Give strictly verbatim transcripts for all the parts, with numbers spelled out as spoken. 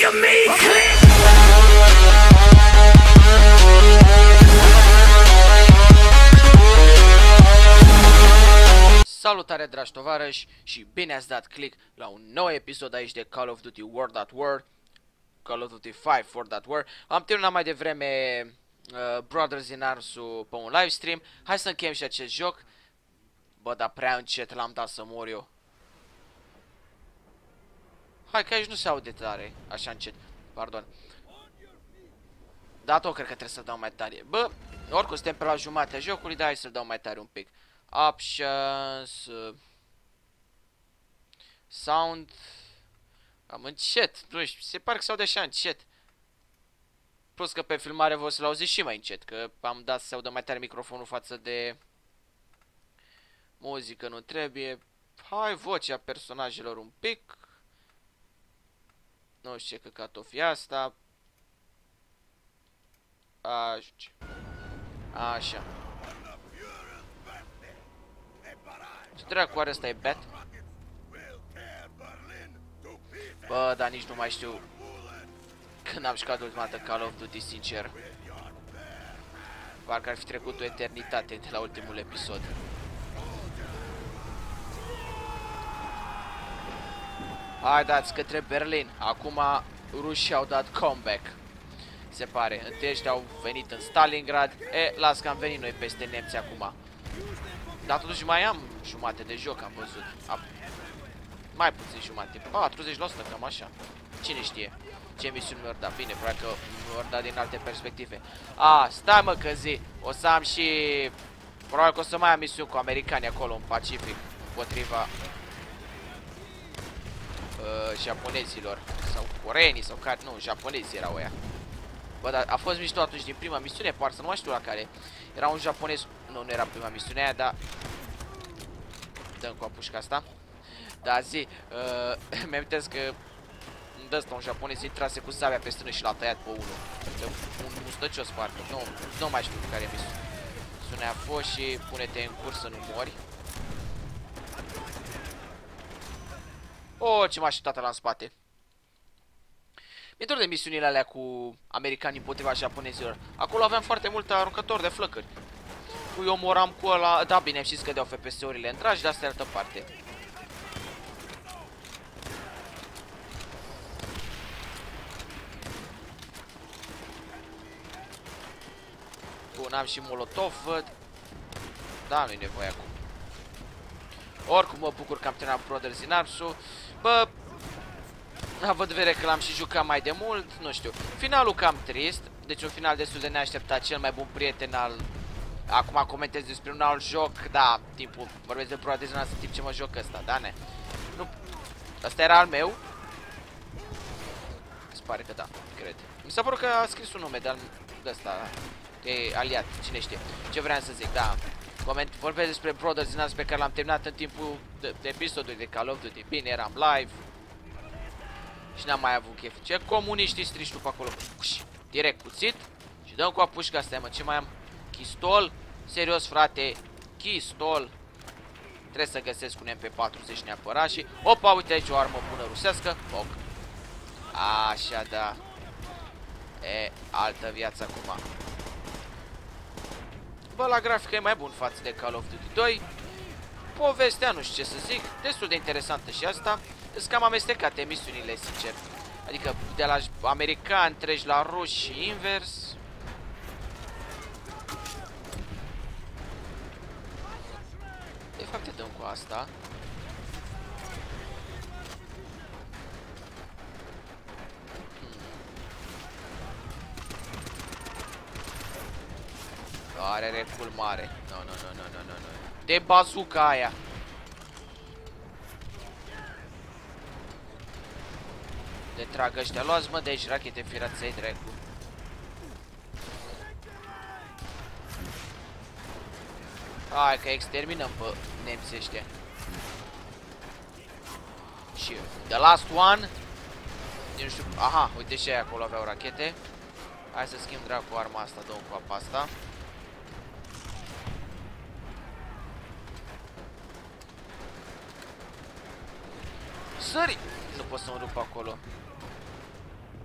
of me, click. Salutare, dragi tovarăși, și bine ați dat click la un nou episod aici de Call of Duty World at War, Call of Duty cinci World at War. Am terminat mai devreme uh, Brothers in Arms-ul pe un livestream. Hai să încheiem și acest joc. Bă, dar prea încet l-am dat să mor eu. Hai că aici nu se aude tare, așa încet, pardon. Da, tot cred că trebuie să dau mai tare. Bă, oricum suntem pe la jumatea jocului, dar hai să-l dau mai tare un pic. Options, uh, sound, am încet, nu știu, se pare că se aude așa încet. Plus că pe filmare vă o să-l auzi și mai încet, că am dat să se audă mai tare microfonul față de muzică, nu trebuie. Hai vocea personajelor un pic. Nu știu ce căcat o fi asta. Așa. Așa. Ce dracu are ăsta, e bat? Bă, dar nici nu mai știu când am jucat ultima dată Call of Duty, sincer. Parcă ar fi trecut o eternitate de la ultimul episod. Hai, dați către Berlin. Acum rușii au dat comeback, se pare. Întâi ăștia au venit în Stalingrad. E, las că am venit noi peste nemți acum. Dar totuși mai am jumate de joc, am văzut. A, mai puțin jumate, patruzeci la sută, cam așa. Cine știe ce misiuni mi-or da. Bine, probabil că mi-or da din alte perspective. A, stai mă că zi, o să am și... Probabil că o să mai am misiuni cu americani acolo în Pacific, împotriva uh, japonezilor. Sau coreenii, sau care, nu, japonezii erau ăia. Bă, dar a fost mișto atunci din prima misiune, poate să nu mai știu la care. Era un japonez, nu, nu era prima misiune aia, dar... Dăm cu apușca asta. Da, zi, uh, mi-amintesc că de ăsta un japonez intrase cu sabia pe stână și l-a tăiat pe unul. De un mustăcios parcă, nu, nu mai știu care misiune a fost și pune-te în curs să nu mori. Oh, ce m-a așteptat la în spate. Mi-e de misiunile alea cu americanii împotriva japonezilor. Acolo aveam foarte multe aruncători de flăcări. Cu eu moram cu ăla. Da, bine, și scădeau F P S-urile în dragi, dar asta e altă parte. Bun, am și molotov, văd. Da, nu-i nevoie acum. Oricum mă bucur că am terminat Brothers in Arms-ul. Bă, având în vedere că l-am și jucat mai de mult, nu știu. Finalul cam trist, deci un final destul de neașteptat, cel mai bun prieten al... Acum comentez despre un alt joc, da, timpul, vorbesc de Brothers in Arms în timp ce mă joc ăsta, da, ne? Nu, ăsta era al meu? Se pare că da, cred. Mi s-a părut că a scris un nume de, de ăsta, e aliat, cine știe. Ce vreau să zic, da. Coment, vorbesc despre Brothers in Arms pe care l-am terminat în timpul de, de episodului de Call of Duty. Bine, eram live și n-am mai avut chef. Ce comuniștii strici tu pe acolo? Uși, direct cuțit și dăm cu apușca asta, mă. Ce mai am? Chistol? Serios, frate, chistol. Trebuie să găsesc un M P patruzeci neapărat și... Opa, uite aici o armă bună rusească. Foc. Așa, da. E, altă viață acum. Bă, la grafică e mai bun față de Call of Duty doi. Povestea, nu știu ce să zic, destul de interesantă și asta. Sunt cam amestecate misiunile, sincer. Adică de la americani treci la ruși și invers. De fapt te dăm cu asta. Are recul mare. Nu, nu, nu, nu, nu, nu. De bazooka aia. De trag ăștia. Luați, mă, de aici rachete firaței, dracu. Hai că exterminăm pe nemții ăștia. Și the last one. Nu știu. Aha, uite și aia acolo aveau rachete. Hai să schimb dracu arma asta, dăm cu apa asta. Sări! Nu pot să mă duc pe acolo.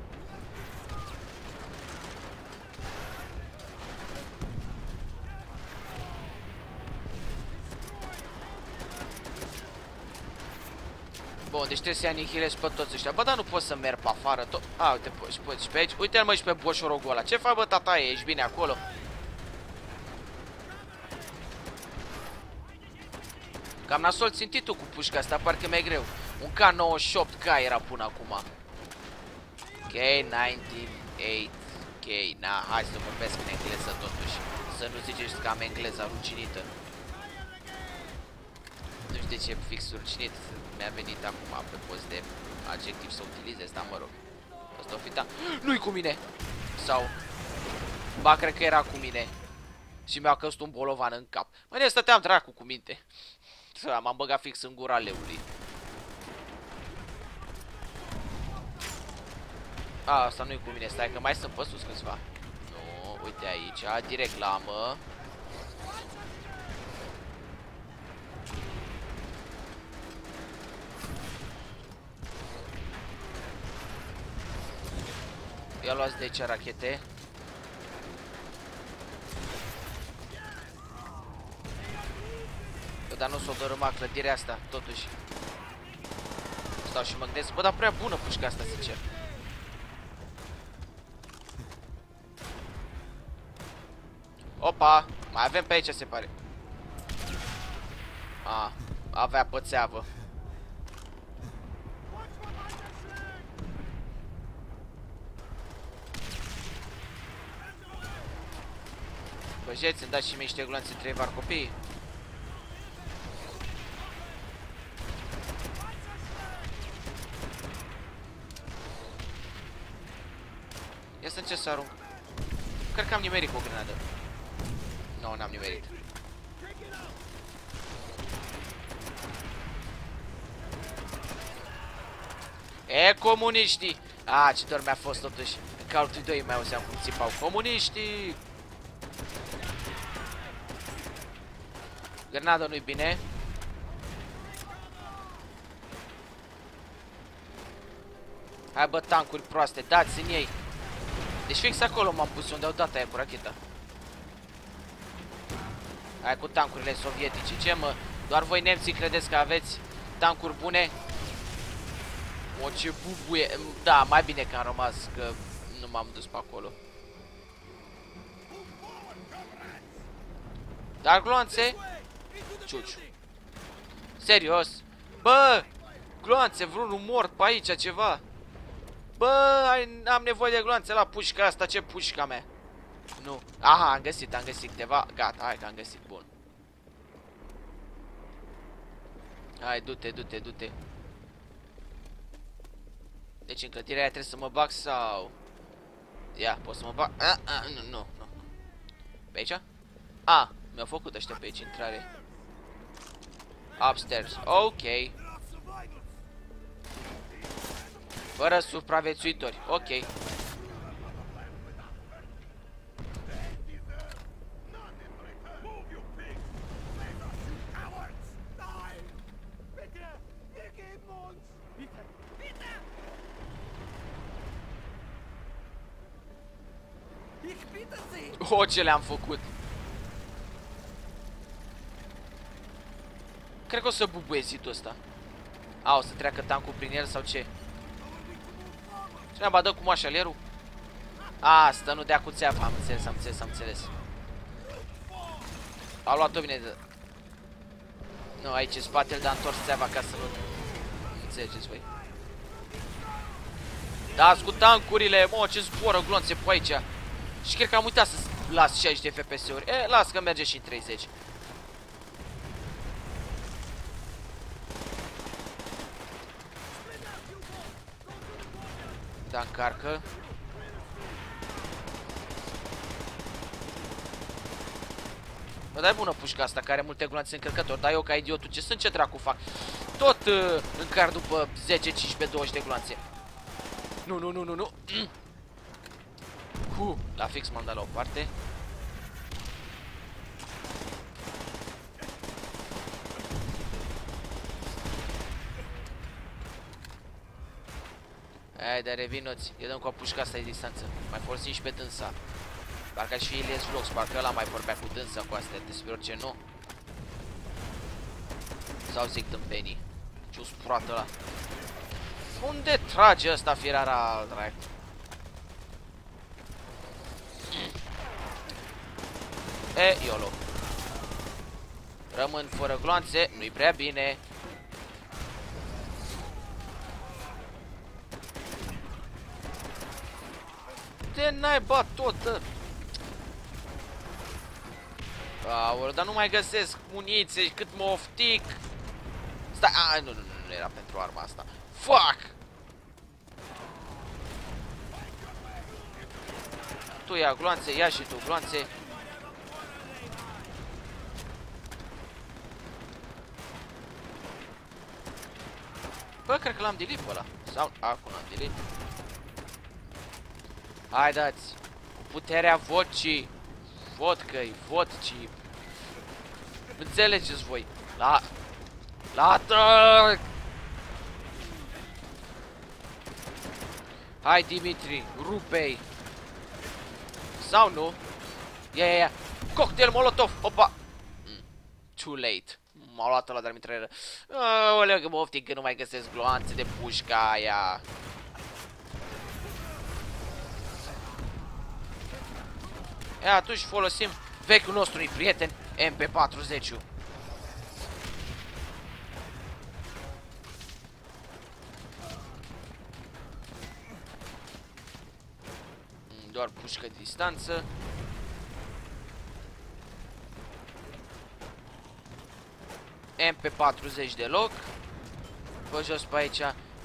Bun, deci trebuie să-i anihilez pe toți ăștia. Bă, dar nu pot să merg pe afară tot. A, uite, și pe, și pe aici. Uite-l mă și pe boșorogul ăla. Ce faci, bă, tataie? Ești bine acolo? Cam nasol țintitul cu pușca asta, parcă mi-e greu. Un K nouăzeci și opt K era până acum. K nouăzeci și opt K, na, hai să vorbesc în engleză totuși. Să nu ziceți că am engleza rucinită. Nu știu de ce fix rucinit mi-a venit acum pe post de adjectiv să utilizez, dar mă rog. Asta o fi, da. Nu-i cu mine! Sau... Ba, cred că era cu mine. Și mi-a căzut un bolovan în cap. Mă, ne stăteam dracu cu minte. M-am băgat fix în gura leului. A, asta nu-i cu mine, stai că mai sunt pe sus câțiva. Nu, uite aici, direct la mă. Ia luați de aici rachete. Bă, dar nu s-o dărâma clădirea asta, totuși. Stau și mă gândesc, bă, dar prea bună pușca asta, sincer. Opa, mai avem pe aici, se pare. A, avea pățeavă. Băjeți, îmi dați și mie niște gloanțe trei var copii. Ia să încerc să arunc. Cred că am nimerit cu o grenadă. Nu, n-am nimerit. E, comuniștii! A, ce dor mi-a fost totuși. În Call of Duty doi mai auzeam cum țipau. Comuniștii! Grenada nu-i bine. Hai, bă, tancuri proaste, dați în ei. Deci fix acolo m-am pus unde au dat aia cu racheta. Hai cu tancurile sovietice. Ce, mă? Doar voi nemții credeți că aveți tancuri bune? O, ce bubuie. Da, mai bine că am rămas, că nu m-am dus pe acolo. Dar gloanțe? Ciuciu. Serios? Bă! Gloanțe, vreun mort pe aici, ceva. Bă, am nevoie de gloanțe la pușca asta, ce pușca mea? Nu. Aha, am găsit, am găsit câteva. Gata, hai că am găsit, bun. Hai, du-te, du-te, du-te. Deci în clădirea aia trebuie să mă bag sau... Ia, pot să mă bag... A, a, nu, nu, nu. Pe aici? A, mi-au făcut ăștia pe aici intrare. Upstairs, ok. Fără supraviețuitori, ok. O, ce le-am făcut. Cred că o să bubuie zidul ăsta. A, o să treacă tancul prin el sau ce? Ce ne-am badă cu moașalerul? A, asta nu dea cu țeapa. Am înțeles, am înțeles, am înțeles. A luat-o bine de... Nu, aici e spatele, dar a întors țeava ca să nu... Înțelegeți voi. Dați cu tancurile, mă, ce zboară glonțe pe aici. Și cred că am uitat să las șaizeci de F P S-uri. E, las că merge și în treizeci. Da, încarcă. Bă, dar e bună pușca asta, care are multe gloanțe încărcători. Dar eu ca idiotul, ce sunt, ce dracu fac? Tot uh, încar după zece, cincisprezece, douăzeci de gloanțe. Nu, nu, nu, nu, nu. Uh, la fix m-am dat la o parte. Hai, dar revinoți. Eu dăm cu o pușca asta de distanță. Mai folosim și pe dânsa. Parcă și Ilias Vlogs, parcă ăla mai vorbea cu dânsa cu astea despre orice, nu? Sau zic tâmpenii. Ce-o spurată ăla. Unde trage ăsta firara, dracu? E, YOLO. Rămân fără gloanțe, nu-i prea bine. De naiba tot, dă. Aoleu, dar nu mai găsesc muniție, cât mă oftic. Stai, a, nu, nu, nu era pentru arma asta. Fuck! Tu ia gloanțe, ia și tu gloanțe. Bă, cred că l-am delete pe ăla. Sau, acum l-am delete. Haideți, cu puterea vocii. Vodcă-i, vodcii. Înțelegeți voi. La... La atac! Hai, Dimitri, rupe-i. Sau nu? Ia, ia, ia. Cocktail molotov, opa. Mm. Too late. M-a luat ăla de la mitraieră. Aoleu, că mă oftic că nu mai găsesc gloanțe de pușca aia. E, atunci folosim vechiul nostru prieten M P patruzeci. Doar pușcă de distanță. M P patruzeci deloc. Pe jos pe aici.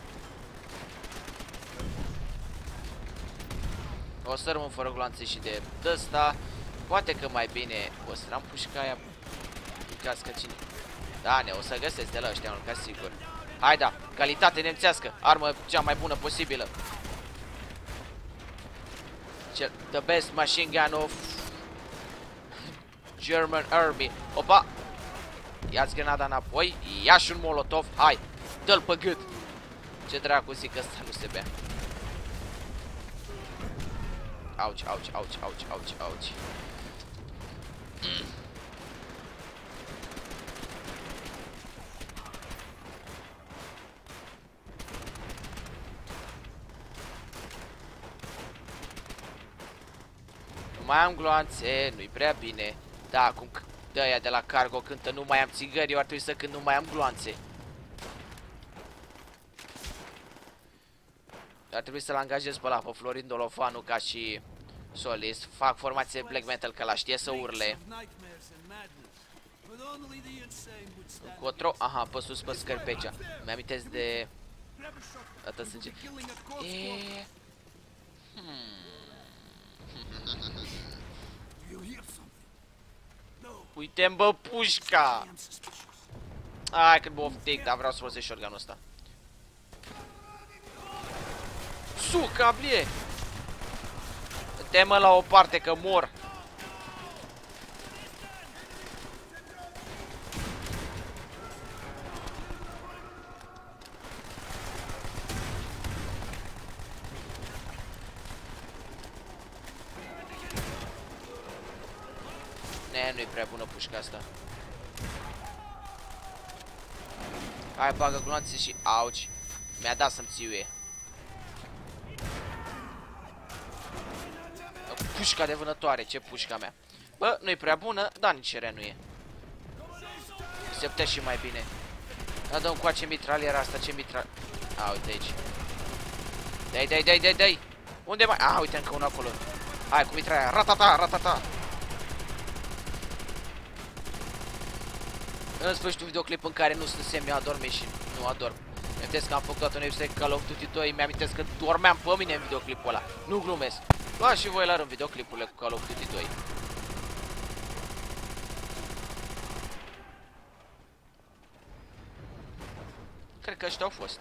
O să rămân fără gloanțe și de ăsta. Poate că mai bine o să am pușca aia. Cască cine? Da, ne o să găsesc de la ăștia, ca sigur. Hai da, calitate nemțească. Armă cea mai bună posibilă. The best machine gun of German Army. Opa! Ia-ți grenada înapoi. Ia și un molotov. Hai! Dă-l pe gât. Ce dracu zic, ăsta nu se bea. Auci, auci, auci, auci, auci, auci. Mm. Nu mai am gloanțe, nu-i prea bine. Da, acum de aia de la cargo cântă nu mai am țigări, eu ar trebui să cânt nu mai am gloanțe. Ar trebui să-l angajez pe ăla, pe Florin Dolofanu, ca și solist. Fac formație black metal, că la știe să urle. Încotro, aha, pe sus, pe scări pe aici. Mi-amintesc de... Atât sânge. E... Hmm. Uite-mi, bă, pușca! Hai că mă oftic, dar vreau să folosesc shotgun-ul ăsta. Suca, blie! Temă la o parte că mor. Ne, nu-i prea bună pușca asta. Hai, bagă gloanțe și... Auci! Mi-a dat să-mi țiuie. Pușca de vânătoare, ce pușca mea. Bă, nu-i prea bună, dar nici rea nu e. Se putea și mai bine. Da, dă-mi coace mitraliera asta, ce mitral... A, uite aici. Dai, dai, dai, dai, dai. Unde mai... A, uite încă unul acolo. Hai, cu mitralia, ratata, ratata. În sfârșit un videoclip în care nu sunt semi-adorme și nu adorm. Mi-amintesc că am făcut toată un episod Call of Duty doi, mi-amintesc că dormeam pe mine în videoclipul ăla. Nu glumesc. Luați și voi la rând videoclipurile cu Call of Duty doi. Cred că ăștia au fost.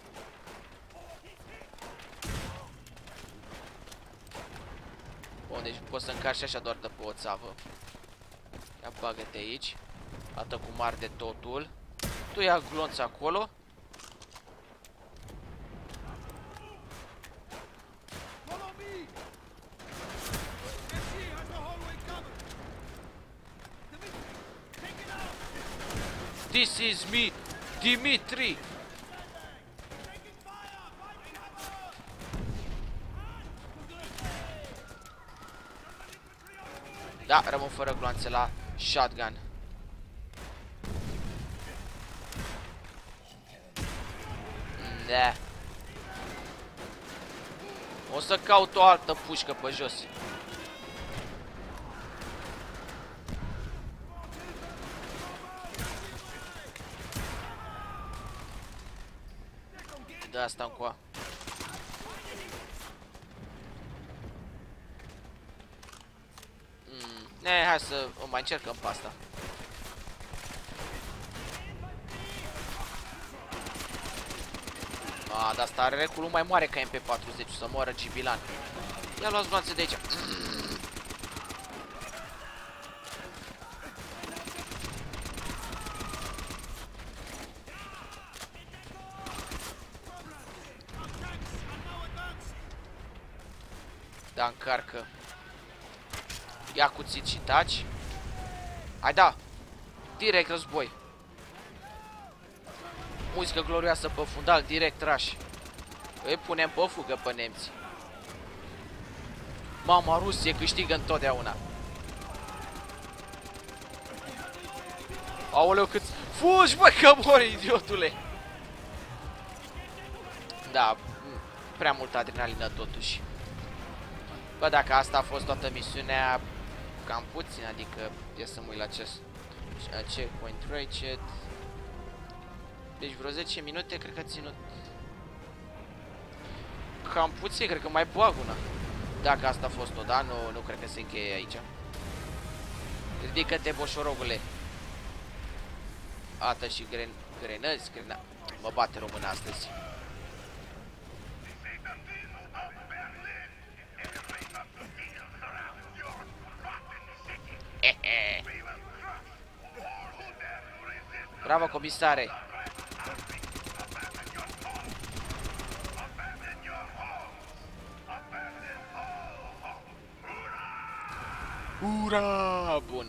Bun, deci poți să încarci așa doar de pe o țavă. Ia bagă-te aici. Ată cum arde totul. Tu ia glonț acolo. This is me, Dimitri. Da, rămân fără gloanțe la shotgun. Da. O să caut o altă pușcă pe jos. Da, asta încoa. Mm, ne, hai să o mai încercăm pe asta. A, dar asta are reculul mai mare ca M P patruzeci, să moară Gibilan. Ia luați gloanțe de aici. Da, încarcă. Ia cuțit și taci. Hai, da. Direct război. Muzică glorioasă pe fundal, direct rush. Îi punem pe fugă pe nemți. Mama, Rusie câștigă întotdeauna. Aoleu, cât... Fugi, bă, că mori, idiotule. Da, prea multă adrenalină totuși. Bă, dacă asta a fost toată misiunea, cam puțin, adică ia să mă uit la ce... Checkpoint Ratchet. Deci vreo zece minute cred că a ținut. Cam puțin, cred că mai bag una. Dacă asta a fost-o, da? Nu, nu cred că se încheie aici. Ridică-te, boșorogule. Ată și gren... grenăzi, grena... Mă bate română astăzi. Bravo, comisare. Ura! Bun.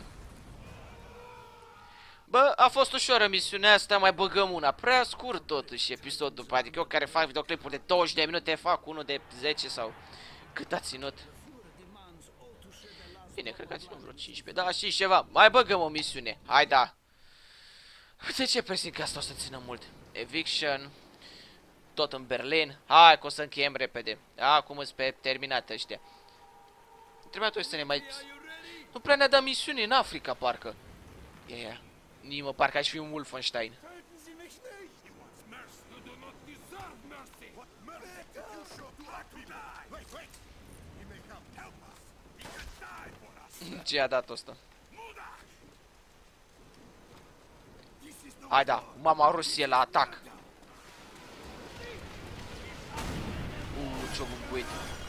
Bă, a fost ușoară misiunea asta, mai băgăm una. Prea scurt totuși episodul după. Adică eu care fac videoclipuri de douăzeci de minute fac unul de zece sau... Cât a ținut? Bine, cred că a ținut vreo cincisprezece. Da, și ceva. Mai băgăm o misiune. Hai, da. De ce presimt că asta o să țină mult? Eviction. Tot în Berlin. Hai că o să încheiem repede. Acum îți pe terminat ăștia. Trebuia toți să ne mai... Nu prea ne-a dat misiuni în Africa, parcă. Ia, ia. Nimă, parcă aș fi un Wolfenstein. Ce a dat ăsta? Hai, da, mama Rusie la atac. Uuu, ce-o bubuit.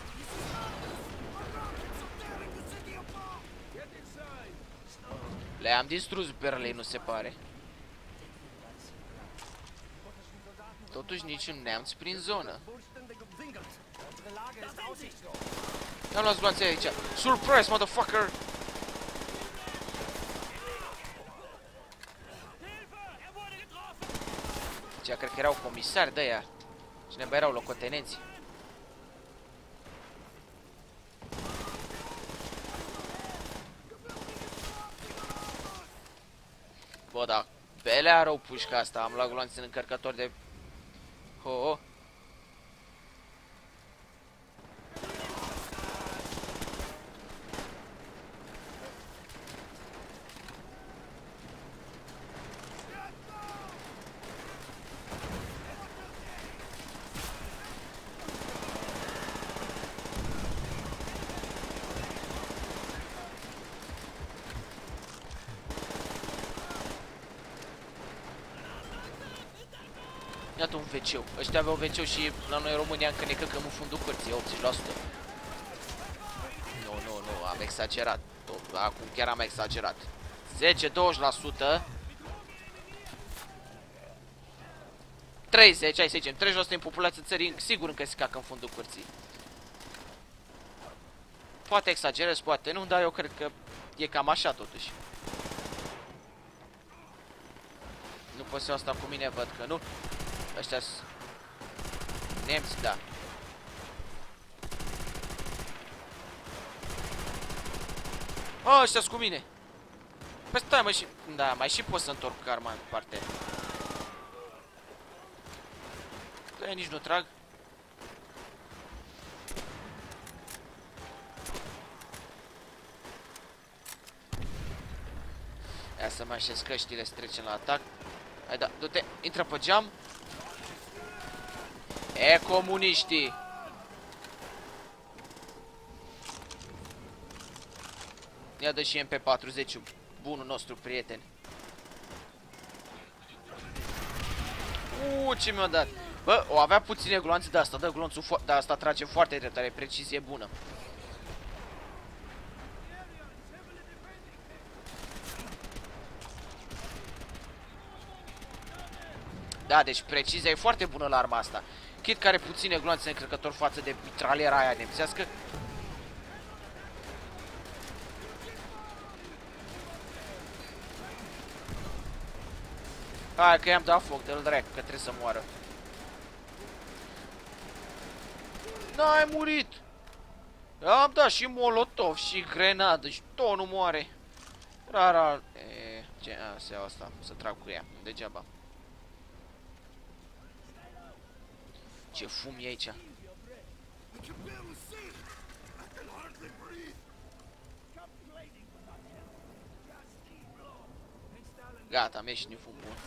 Le-am distrus Berlin, nu se pare. Totuși niciun neamț prin zonă. Ia luați gloanțe aici. Surprise, motherfucker! Cea cred că erau comisari de aia. Cine mai erau locotenenți. Bă, da, belea rău pușca asta. Am luat gloanțe în încărcător de... Ho, ho. Iată un V C. Ăștia aveau V C și la noi în România încă ne căcăm în fundul cărții, optzeci la sută. Nu, nu, nu, am exagerat. Acum chiar am exagerat. zece douăzeci la sută. treizeci, hai să zicem, treizeci la sută din populația țării sigur încă se cacă în fundul cărții. Poate exagerez, poate nu, dar eu cred că e cam așa totuși. Nu pot să asta cu mine, văd că nu. Ăștia sunt nemți, da. A, ăștia-s cu mine. Păi stai, mă, și... Da, mai și pot să întorc arma în parte. Da, nici nu trag. Ia să mai așez căștile, să trecem la atac. Hai, da, du-te, intră pe geam. E, comuniștii! Ia dă și M P patruzeci, bunul nostru prieten. Uuu, ce mi-a dat! Bă, o avea puține gloanțe de asta, dă glonțul, de asta trage foarte drept, are precizie bună. Da, deci precizia e foarte bună la arma asta. Chit care puține gloanțe încărcător față de mitraliera aia nemțească. Hai că i-am dat foc, dă-l drac, că trebuie să moară. N-ai murit! Am dat și molotov și grenadă și tot nu moare. Rara... E, ce... A, se iau asta, să trag cu ea, degeaba. Ce fum e aici. Gata, am ieșit din fum bun.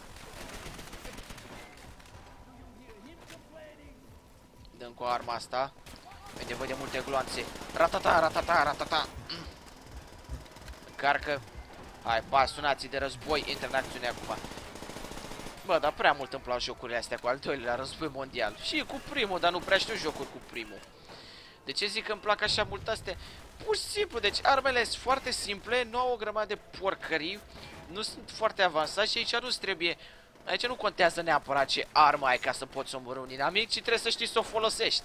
Dăm cu arma asta. E nevoie de multe gloanțe. Ratata, ratata, ratata. Mm. Încarcă. Hai, pasunații de război, intră în acțiune acum. Bă, dar prea mult îmi plac jocurile astea cu al doilea război mondial. Și cu primul, dar nu prea știu jocuri cu primul. De ce zic că îmi plac așa mult astea? Pur și simplu, deci armele sunt foarte simple, nu au o grămadă de porcării, nu sunt foarte avansați și aici nu-ți trebuie... Aici nu contează neapărat ce armă ai ca să poți omorâ un inamic, ci trebuie să știi să o folosești.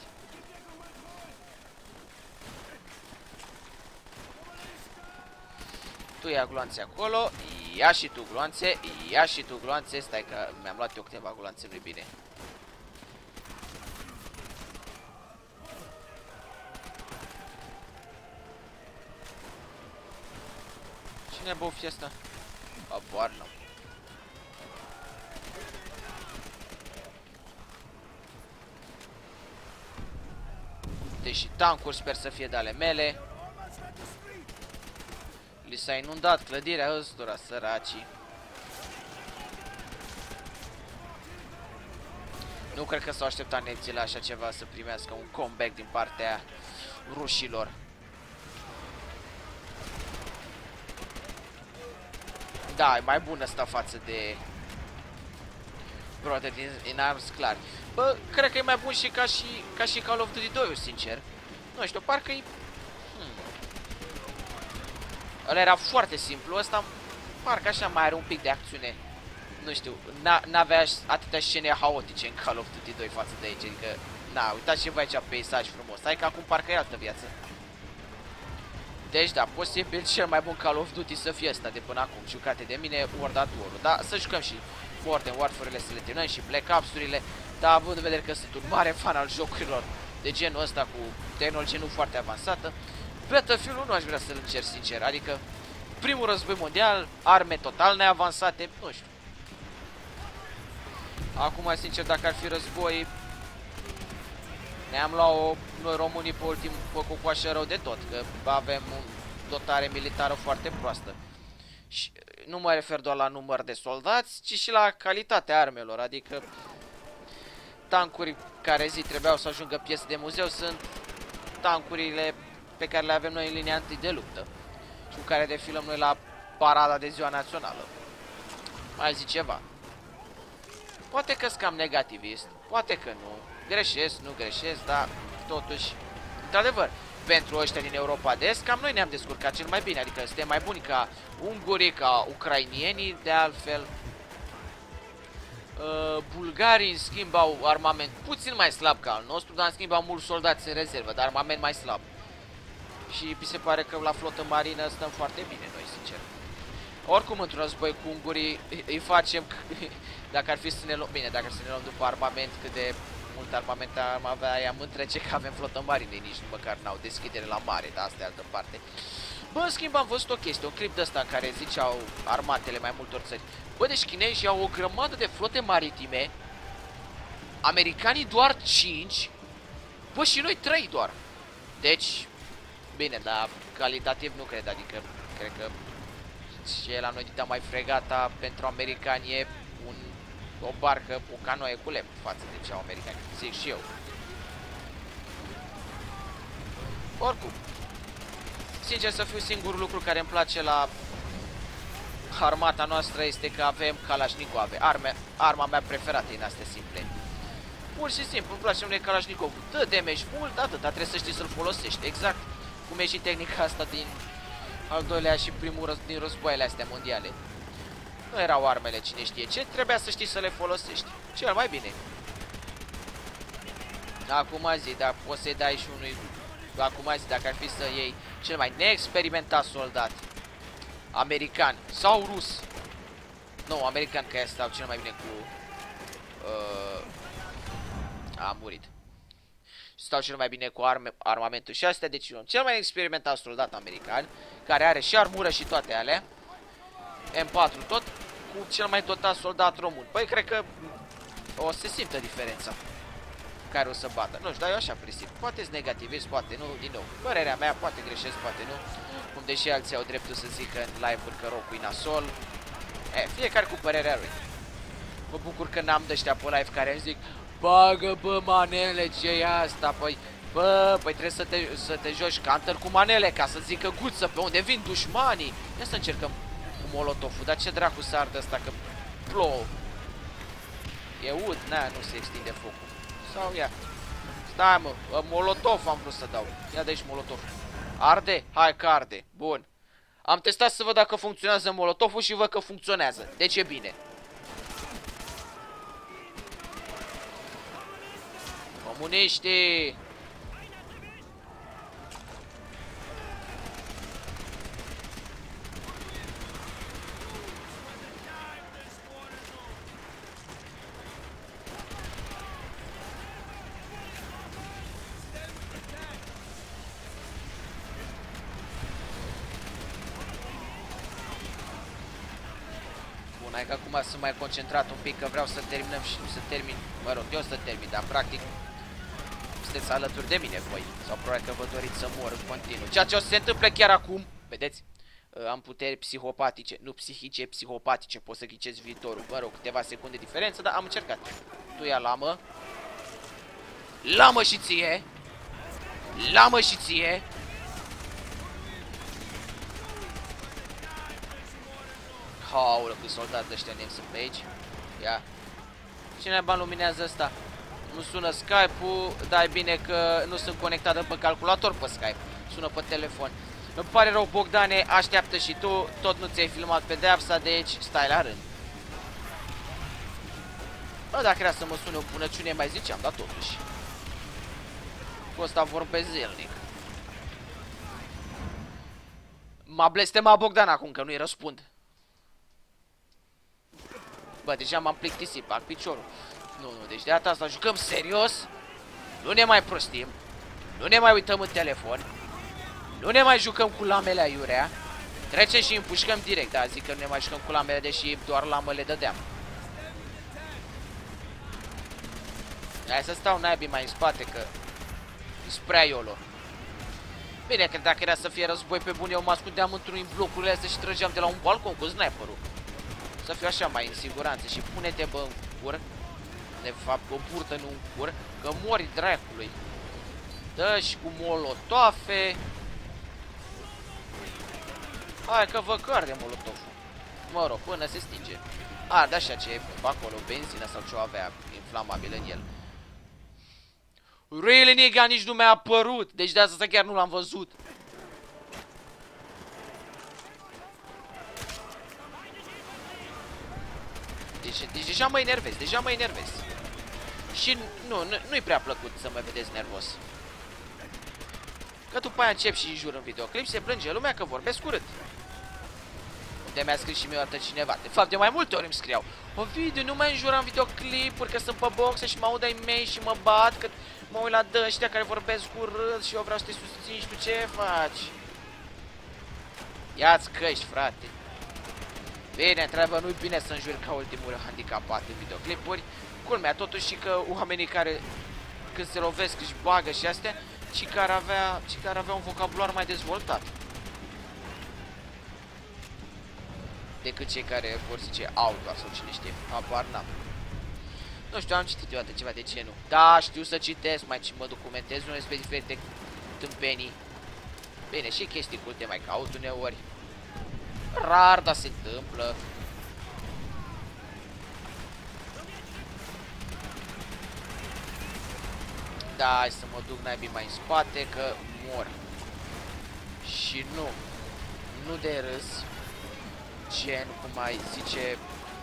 Tu ia gloanțe acolo, ia și tu gloanțe, ia și tu gloanțe. Stai că mi-am luat eu câteva gloanțe, nu-i bine. Cine a băut fiesta? Abar nu. Deși tancuri sper să fie de ale mele. Li s-a inundat clădirea ăstora, săracii. Nu cred că s-au așteptat nemții la așa ceva, să primească un comeback din partea rușilor. Da, e mai bună asta față de Brother in Arms, clar. Bă, cred că e mai bun și ca și, ca și Call of Duty doi, sincer. Nu știu, parcă-i... Hmm. Ăla era foarte simplu, ăsta parcă așa mai are un pic de acțiune. Nu știu, n-avea atâtea scene haotice în Call of Duty doi față de aici, adică... Na, uitați-vă aici peisaj frumos, hai că acum parcă e altă viață. Deci da, posibil cel mai bun Call of Duty să fie ăsta de până acum, jucate de mine, World at War-ul. Da, să jucăm și Modern Warfare-urile, să le terminăm și Black Ops-urile, dar având în vedere că sunt un mare fan al jocurilor de genul ăsta cu tehnologie nu foarte avansată, Battlefield-ul nu aș vrea să-l încerc, sincer, adică primul război mondial, arme total neavansate, nu știu. Acum, sincer, dacă ar fi război, ne-am luat-o noi românii pe ultimul cu coașă rău de tot, că avem o dotare militară foarte proastă. Și nu mă refer doar la număr de soldați, ci și la calitatea armelor, adică tancuri care zi trebuiau să ajungă piese de muzeu sunt tancurile pe care le avem noi în linia întâi de luptă și cu care defilăm noi la parada de ziua națională. Mai zic ceva. Poate că-s cam negativist, poate că nu, greșesc, nu greșesc, dar totuși, într-adevăr, pentru ăștia din Europa de Est, cam noi ne-am descurcat cel mai bine, adică suntem mai buni ca ungurii, ca ucrainienii, de altfel. Uh, bulgarii, în schimb, au armament puțin mai slab ca al nostru, dar în schimb au mulți soldați în rezervă, dar armament mai slab. Și mi se pare că la flotă marină stăm foarte bine noi, sincer. Oricum, într-un război cu ungurii îi facem, dacă ar fi să ne luăm, bine, dacă ar să ne luăm după armament cât de mult armament am avea aia întrece că avem flotă marine, nici măcar n-au deschidere la mare, dar asta e altă parte. Bă, în schimb am văzut o chestie, un clip de ăsta în care ziceau armatele mai multor țări. Bă, deci chinezii au o grămadă de flote maritime, americanii doar cinci, bă, și noi trei doar. Deci, bine, dar calitativ nu cred, adică cred că ce la noi dita mai fregata pentru americani e un, o barcă, o canoe cu lemn față de cea americani, zic și eu. Oricum, sincer să fiu, singurul lucru care îmi place la armata noastră este că avem Kalashnikov, arme, arma mea preferată în astea simple. Pur și simplu, îmi place unui Kalashnikov, dă damage mult, atât, dar trebuie să știi să-l folosești, exact cum e și tehnica asta din al doilea și primul răz din războaiele astea mondiale. Nu erau armele cine știe ce, trebuia să știi să le folosești, cel mai bine. Acum zi, dar poți să-i dai și unui, acum zi, dacă ar fi să iei cel mai neexperimentat soldat american sau rus. Nu, american, că ăia stau cel mai bine cu uh, a murit. Stau cel mai bine cu arme, armamentul și astea, deci cel mai experimentat soldat american, care are și armură și toate alea, M patru tot, cu cel mai dotat soldat român. Păi cred că o să se simtă diferența care o să bată. Nu știu, dar eu așa presimt. Poate-s negativist, poate nu, din nou. Părerea mea, poate greșesc, poate nu. Cum deși alții au dreptul să zică în live-uri că Roku e nasol. E, fiecare cu părerea lui. Mă bucur că n-am de-aștia pe live care îmi zic: bagă, bă, manele, ce e asta? Păi, bă, păi trebuie să te, să te joci counter cu manele ca să zică guță pe unde vin dușmanii. Ia să încercăm cu molotovul, dar ce dracu să ardă asta că plouă. E ud, na, nu se extinde focul. Sau ia. Stai, mă, molotov am vrut să dau. Ia de aici molotov. Arde? Hai că arde. Bun. Am testat să văd dacă funcționează molotovul și văd că funcționează. Deci e bine. Comuniștii! Hai că acum sunt mai concentrat un pic, că vreau să terminăm și nu să termin, mă rog, eu să termin, dar practic sunteți alături de mine voi, sau probabil că vă doriți să mor în continuu. Ceea ce o să se întâmple chiar acum, vedeți? Am puteri psihopatice, nu psihice, psihopatice, pot să ghicesc viitorul, mă rog, câteva secunde diferență, dar am încercat. Tu ia lamă. Lamă și ție! Lamă și ție! Haulă, cu soldați ăștia nem sunt pe aici. Ia. Cine bani luminează ăsta? Nu sună Skype-ul, dar e bine că nu sunt conectată pe calculator pe Skype. Sună pe telefon. Îmi pare rău, Bogdane, așteaptă și tu. Tot nu ți-ai filmat pedeapsa, deci stai la rând. Bă, dacă era să mă sune o bunăciune, mai ziceam, dar totuși. Cu ăsta vorbesc zilnic. M-a blestemat Bogdan acum că nu-i răspund. Bă, deja m-am plictisit, bag piciorul. Nu, nu, deci de data asta jucăm serios. Nu ne mai prostim. Nu ne mai uităm în telefon. Nu ne mai jucăm cu lamele aiurea. Trecem și împușcăm direct. Da, zic că nu ne mai jucăm cu lamele, deși doar lamă le dădeam. Hai să stau naibii mai în spate, că îți prea iolo. Bine, că dacă era să fie război pe bun, eu mă ascundeam într-un blocurile astea și trăgeam de la un balcon cu sniperul. Să fiu așa mai în siguranță. Și pune-te, bă, în cur. De fapt, o burtă, nu în cur, că mori dracului. Dă și cu molotofe. Hai că vă carde molotoful. Mă rog, până se stinge. A, da, așa ce e pe acolo, benzină sau ce avea inflamabil în el. Really, nigga, nici nu mi-a apărut. Deci de asta chiar nu l-am văzut. Deci, deci deja mă enervez, deja mă enervez. Și nu, nu, nu-i prea plăcut să mă vedeți nervos. Că după aia încep și jur în videoclip, se plânge lumea că vorbesc urât. Unde mi-a scris și mie o dată cineva. De fapt, de mai multe ori îmi scriau: Ovidiu, nu mai înjura în videoclipuri, că sunt pe boxe și mă aud ai mei și mă bat, că mă uit la dă ăștia care vorbesc urât și eu vreau să te susțin și tu ce faci? Ia-ți căști, frate. Bine, întreabă, nu-i bine să înjuri ca ultimul handicapat în videoclipuri. Culmea, totuși și că oamenii care când se lovesc își bagă și astea, și care avea, și care avea un vocabular mai dezvoltat decât cei care vor zice au doar sau cine știe, apar n-am. Nu știu, am citit deodată ceva, de ce nu? Da, știu să citesc, mai mă documentez unele despre diferite tâmpenii. Bine, și chestii culte mai caut uneori. Rar, dar se întâmplă. Da, hai să mă duc naibii mai în spate, că mor. Și nu, nu de râs, gen, cum mai zice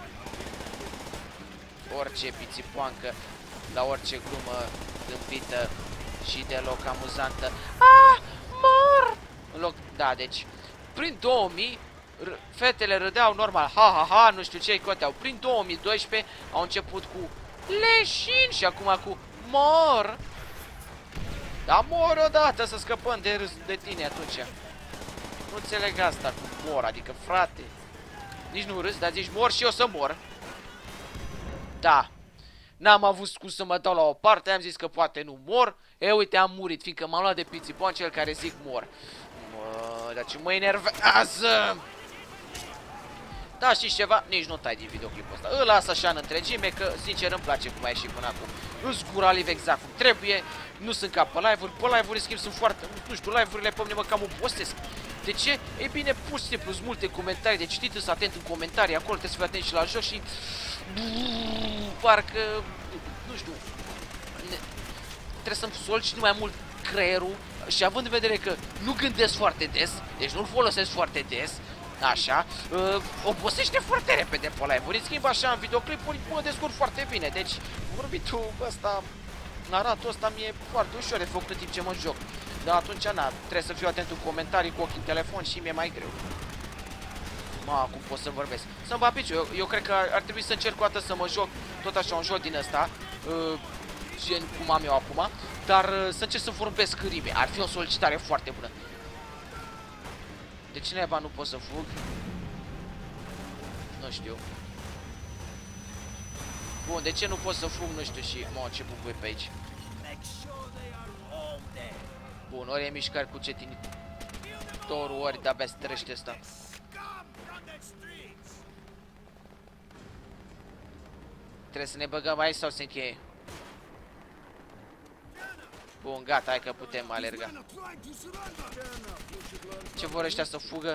orice pițipoancă la orice glumă tâmpită și deloc amuzantă. Ah, mor! În loc, da, deci, prin două mii, fetele râdeau normal, ha, ha, ha, nu știu ce-i coteau. Prin două mii doisprezece au început cu leșin și acum cu mor. Dar mor odată să scăpăm de râs de tine atunci. Nu înțeleg asta cu mor, adică frate, nici nu râs, dar zici mor și eu să mor. Da, n-am avut scuz să mă dau la o parte, am zis că poate nu mor. E, uite, am murit, fiindcă m-am luat de pițipon cel care zic mor. Mă, dar ce mă enervează. Da, știți ceva? Nici nu tai din videoclipul ăsta. Îl las așa în întregime, că sincer îmi place cum a ieșit până acum. Îți gura live exact cum trebuie. Nu sunt ca pe live-uri. Pe live-uri, în schimb, sunt foarte... Nu știu, live-urile pe mine mă cam obosesc. De ce? E bine, pur și simplu, sunt multe comentarii de citit, să atent în comentarii. Acolo trebuie să fii atent și la joc și... Parcă... Nu știu... Trebuie să-mi solicit mai mult creierul. Și având în vedere că nu gândesc foarte des, deci nu-l folosesc foarte des, așa, uh, obosește foarte repede pe live-uri. În schimb, așa, în videoclipuri mă descurc foarte bine. Deci, vorbitul ăsta, naratul ăsta mi-e foarte ușor de făcut în timp ce mă joc. Dar atunci, na, trebuie să fiu atent în comentarii cu ochii în telefon și mi-e mai greu. Ma, cum pot să vorbesc? Să-mi bat piciu. Eu, eu cred că ar, ar trebui să încerc o dată să mă joc tot așa un joc din ăsta, uh, gen cum am eu acum, dar uh, să încerc să vorbesc în rime. Ar fi o solicitare foarte bună. De ce neva nu pot să fug? Nu știu. Bun, de ce nu pot să fug? Nu știu și... Mă, ce bubuie pe aici. Bun, ori e mișcare cu cetinitorul, ori de-abia străște ăsta. Trebuie să ne băgăm aici sau se încheie? Bun, gata, hai că putem alerga. Ce vor ăștia să fugă?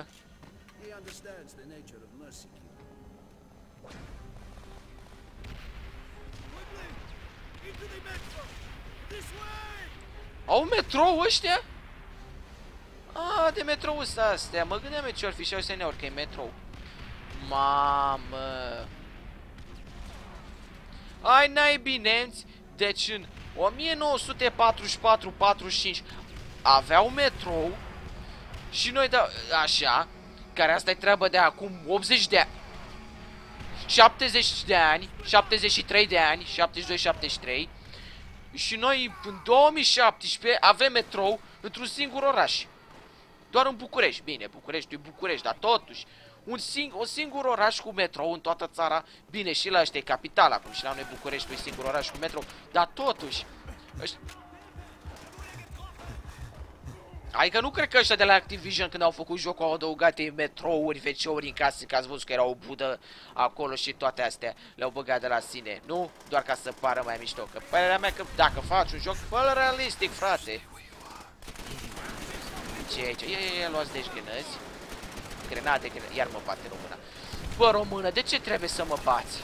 Au metrou ăștia? Ah, de metrou ăsta astea. Mă gândeam eu ce-or fi și ăștia neori că e metrou. Mamă. Ai naibii nemți. Deci în o mie nouă sute patruzeci și patru patruzeci și cinci aveau metrou. Și noi da, așa, care asta e treabă de acum optzeci de ani, șaptezeci de ani, șaptezeci și trei de ani, șaptezeci și doi șaptezeci și trei. Și noi în două mii șaptesprezece avem metrou într-un singur oraș. Doar în București. Bine, București e București, dar totuși un, sing un singur oraș cu metrou în toată țara. Bine, și la ăștia e capitala, acum și la noi București e un singur oraș cu metrou. Dar totuși ăștia... Adică nu cred că ăștia de la Activision, când au făcut jocul, au adăugat ei metrouri, ve ce-uri în casă, că ați văzut că era o budă acolo și toate astea le-au băgat de la sine. Nu? Doar ca să pară mai mișto. Că părerea mea că dacă faci un joc, fă-l realistic, frate. Ce e aici? Ia, ia, ia, luați deci grenăzi. Grenade, grenade, iar mă bate româna. Bă, română, de ce trebuie să mă bați?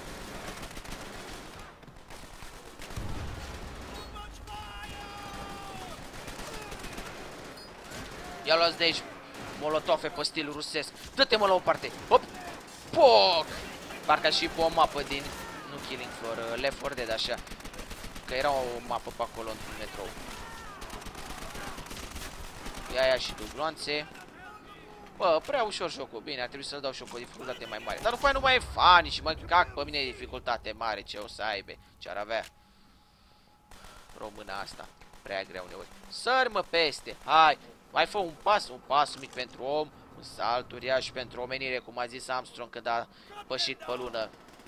Ia luați de aici molotofe pe stil rusesc. Dă-te-mă la o parte. Hop! Poc! Parcă și pe o mapă din... Nu Killing Floor, Left four Dead, așa. Că era o mapă pe acolo într-un metrou. Ia, ia și tu gloanțe. Bă, prea ușor jocul. Bine, ar trebui să-l dau și o dificultate mai mare. Dar după aia nu mai e funny și mă cac pe mine dificultate mare. Ce o să aibă? Ce ar avea? Româna asta. Prea greu uneori. Sări mă peste. Hai. Mai fă un pas. Un pas mic pentru om. Un salt uriaș pentru omenire. Cum a zis Armstrong când a pășit pe lună.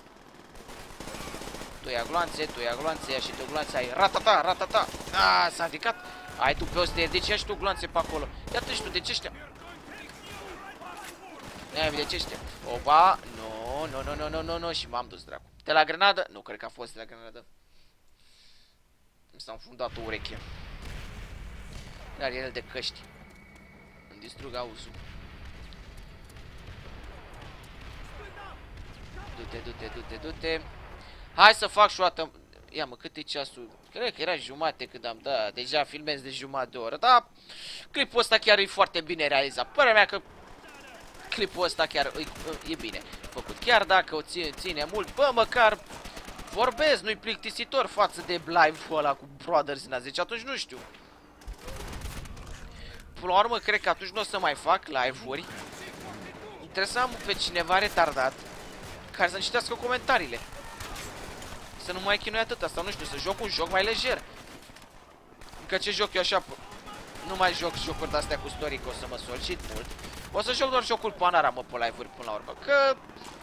Tu ia gloanțe, tu ia gloanțe, ia și tu gloanțe, ai ratata, ratata. Ah, s-a ridicat. Ai tu pe o stea, deci ia și tu gloanțe pe acolo. Iată și tu, de ce ăștia? Ia, de ce ăștia? Opa, nu, nu, nu, nu, nu, nu, nu, și m-am dus, dracu. De la grenadă? Nu, cred că a fost de la grenadă. Mi s-a înfundat o ureche. Dar el de căști. Îmi distrug auzul. Du-te, du-te, du-te, du-te. Hai să fac și o dată. Ia mă, cât e ceasul? Cred că era jumate când am dat. Deja filmez de jumătate de oră. Dar clipul ăsta chiar e foarte bine realizat. Părerea mea că clipul ăsta chiar e, e bine făcut. Chiar dacă o ține, ține mult, bă, măcar vorbesc, nu-i plictisitor față de live-ul ăla cu Brothers in Deci atunci nu știu. Până la urmă, cred că atunci nu o să mai fac live-uri. Trebuie să am pe cineva retardat care să-mi citească comentariile. Să nu mai chinui atâta, sau nu știu, să joc un joc mai lejer. Încă ce joc eu așa, nu mai joc jocuri de-astea cu story, că o să mă solicit mult. O să joc doar jocul Panara, mă, pe live-uri până la urmă, că...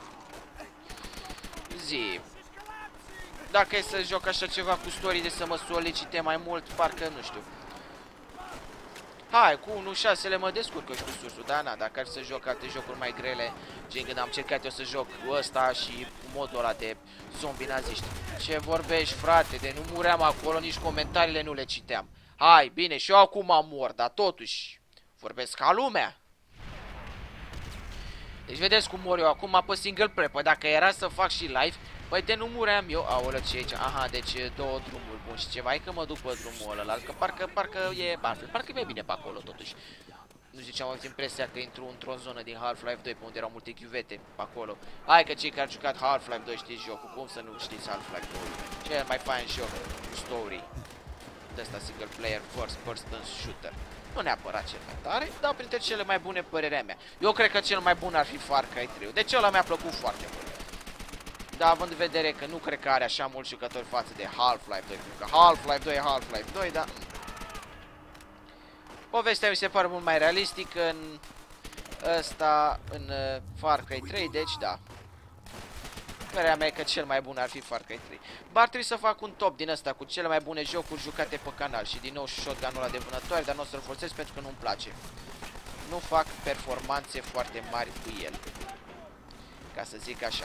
Zi... Dacă e să joc așa ceva cu story de să mă solicite mai mult, parcă nu știu. Hai, cu unu șase mă descurc eu și cu sursul, da, na, dacă ar să joc alte jocuri mai grele, gen când am încercat eu să joc ăsta și modul ăla de zombie naziști. Ce vorbești, frate, de nu muream acolo, nici comentariile nu le citeam. Hai, bine, și eu acum am mor, dar totuși, vorbesc ca lumea. Deci vedeți cum mor eu acum pe single play, păi dacă era să fac și live, păi de nu muream eu. Aoleu, ce e aici? Aha, deci două drumuri. Bun, și ceva e că mă duc pe drumul ăla, că parcă, parcă e altfel, parcă e bine pe acolo totuși. Nu ziceam, am avut impresia că intru într-o zonă din Half-Life doi, pe unde erau multe chiuvete pe acolo. Hai că cei care au jucat Half-Life doi știți jocul, cum să nu știți Half-Life doi? Cel mai fain joc cu story. De asta single player, first person shooter. Nu neapărat cel mai tare, dar printre cele mai bune, părerea mea. Eu cred că cel mai bun ar fi Far Cry trei. Deci ăla mi-a plăcut foarte mult. Dar având în vedere că nu cred că are așa mulți jucători față de Half-Life doi, pentru că Half-Life doi e Half-Life doi, dar... Povestea mi se pare mult mai realistică în ăsta, în uh, Far Cry trei, deci da. Părerea mea e că cel mai bun ar fi Far Cry trei. Ba ar trebui să fac un top din ăsta cu cele mai bune jocuri jucate pe canal și din nou shotgun-ul ăla de vânătoare, dar nu o să-l folosesc pentru că nu-mi place. Nu fac performanțe foarte mari cu el. Ca să zic așa.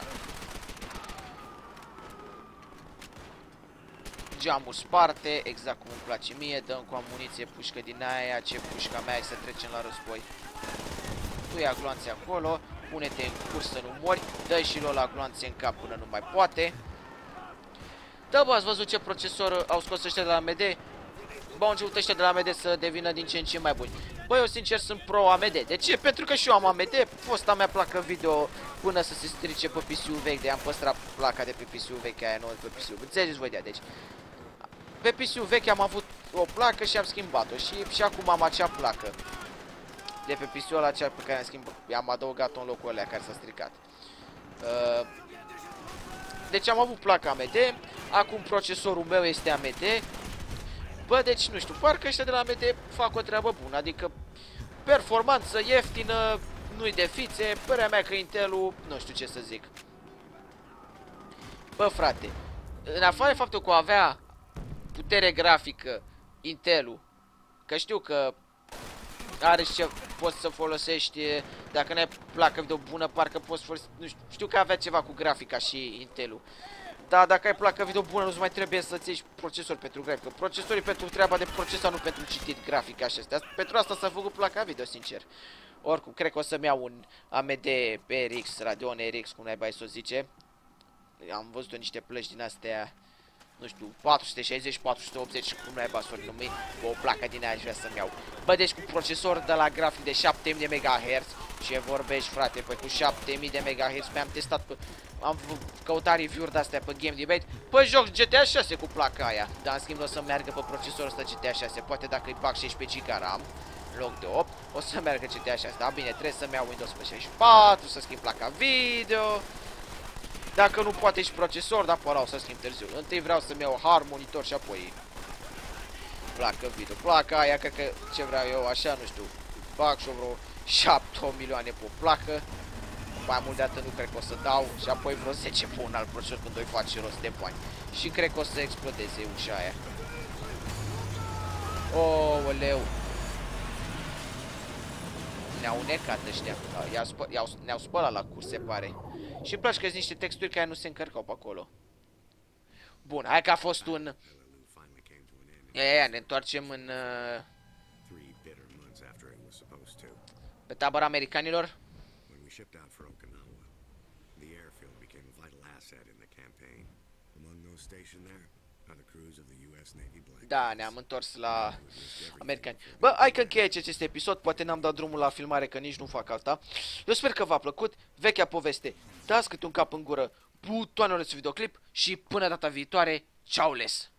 Geamul sparte, exact cum îmi place mie, dăm cu amuniție, pușcă din aia, ce pușca mea e să trecem la război. Tu ia gloanțe acolo, pune-te în curs să nu mori, dă și lor la gloanțe în cap până nu mai poate. Da, bă, ați văzut ce procesor au scos ăștia de la A M D? Bă, au început ăștia de la A M D să devină din ce în ce mai buni. Bă, eu sincer sunt pro A M D. De ce? Pentru că și eu am A M D, fosta mea placă video până să se strice pe P C-ul vechi, de am păstrat placa de pe P C-ul vechi, aia nouă pe P C-ul. Înțelegeți voi de-a, deci. Pe P C-ul vechi am avut o placă și am schimbat-o și, și acum am acea placă. De pe P C-ul ăla cea pe care am schimbat, am adăugat-o în locul ăla care s-a stricat. Uh, deci am avut placa A M D, acum procesorul meu este A M D. Bă, deci nu știu, parcă ăștia de la A M D fac o treabă bună, adică performanță ieftină, nu-i de fițe, părerea mea că Intel-ul, nu știu ce să zic. Bă, frate, în afară de faptul că avea putere grafică Intel-ul, că știu că are și ce poți să folosești, dacă nu ai placă video bună, parcă poți folosi, nu știu, știu că avea ceva cu grafica și Intel-ul. Dar dacă ai placă video bună, nu-ți mai trebuie să-ți iei procesor pentru grafică. Procesorii pentru treaba de procesor, nu pentru citit grafica și astea. Pentru asta s-a făcut placa video, sincer. Oricum, cred că o să-mi iau un A M D R X, Radeon R X, cum naiba să o zice. Am văzut niște plăci din astea, nu știu, patru sute șaizeci, patru sute optzeci, cum naiba să o numi, o placă din aia aș vrea să-mi iau. Bă, deci cu procesor de la grafic de șapte mii de megahertz, ce vorbești, frate, păi cu șapte mii de megahertz, mi-am testat pe... Am căutat review-uri de-astea pe Game Debate. Păi joc G T A șase cu placa aia. Dar în schimb o să meargă pe procesorul ăsta G T A șase. Poate dacă îi bag șaisprezece giga RAM, în loc de opt, o să meargă G T A șase. Da, bine, trebuie să-mi iau Windows pe șaizeci și patru, să schimb placa video. Dacă nu poate și procesor, dar pe ăla o să schimb târziu. Întâi vreau să-mi iau hard monitor și apoi placă video. Placa aia, cred că ce vreau eu, așa, nu știu, fac și vreo șapte milioane pe placă. Mai mult de atât nu cred că o să dau. Și apoi vreo zece pe un alt procesor când o face rost de bani. Și cred că o să explodeze ușa aia. Ooleu. Ne-au unecat ăștia. Ne-au spălat la curs, se pare. Și îmi place că sunt niște texturi care nu se încărcau pe acolo. Bun, hai că a fost un... Ia, ia, ia, ne întoarcem în... Uh... pe tabăra americanilor. Da, ne-am întors la americani. Bă, hai că încheie acest episod. Poate n-am dat drumul la filmare, că nici nu fac alta. Eu sper că v-a plăcut. Vechea poveste. Dați câte un cap în gură butoanele de videoclip. Și până data viitoare, ceau les!